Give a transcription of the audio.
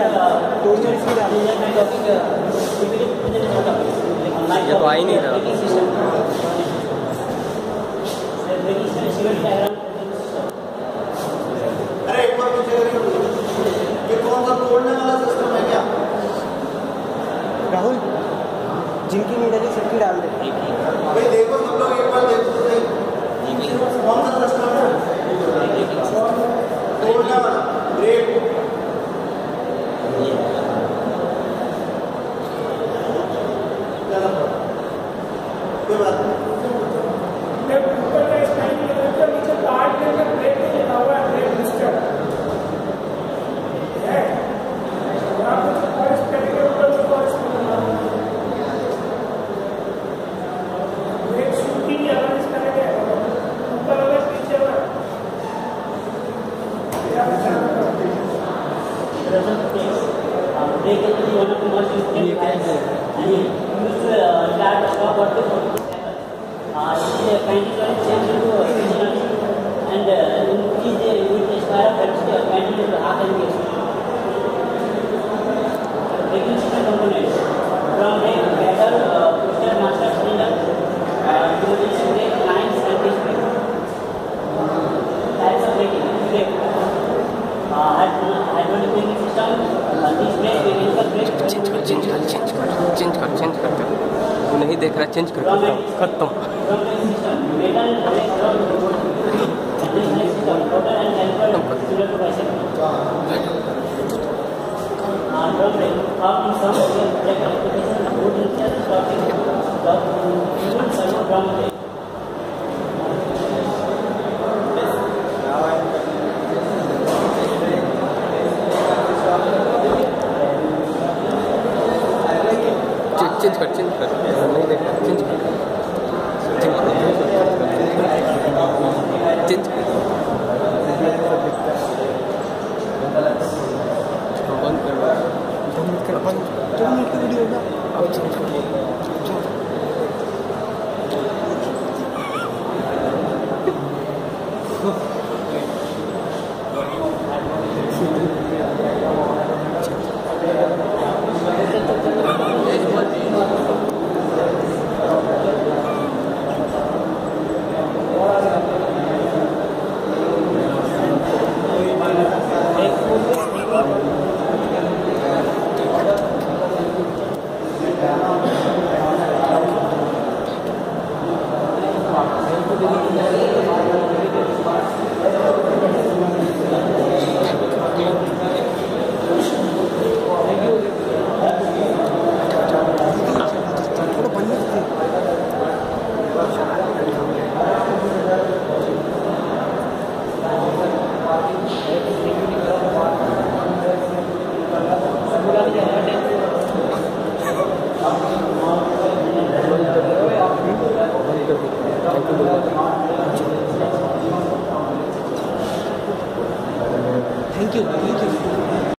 ये तो आ ही नहीं रहा। अरे एक बार पूछे ये कौन सा तोड़ने वाला सिस्टम है क्या राहुल? जिनकी नहीं डली सबकी डाल दे भाई। देखो सब लोग एक बार देखो तो सही कौन सा सिस्टम है तोड़ने वाला ब्रेक। कोई बात नहीं। चेंज कर तू नहीं देख रहा, चेंज कर खत्म। चेंज कर नहीं देख रहा, चेंज कर बंद कर 2 मिनट की वीडियो होगा। अब चेंज कर थैंक यू।